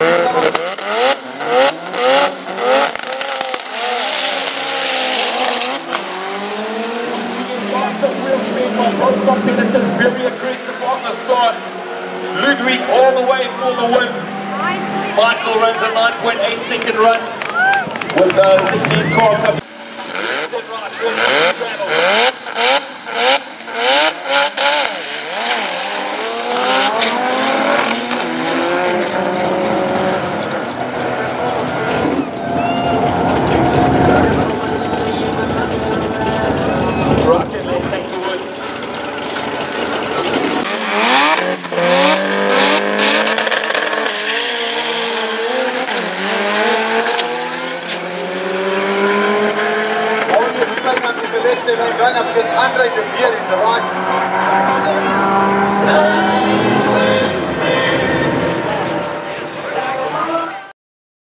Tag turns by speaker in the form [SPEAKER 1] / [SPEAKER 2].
[SPEAKER 1] Both competitors very aggressive on the start. Ludwig all the way for the win. Michael runs a 9.8 second run with the 16 car coming. Rocket, let's take the win.
[SPEAKER 2] Only because I'm the letzte, then going up against Andre de Beer in the right.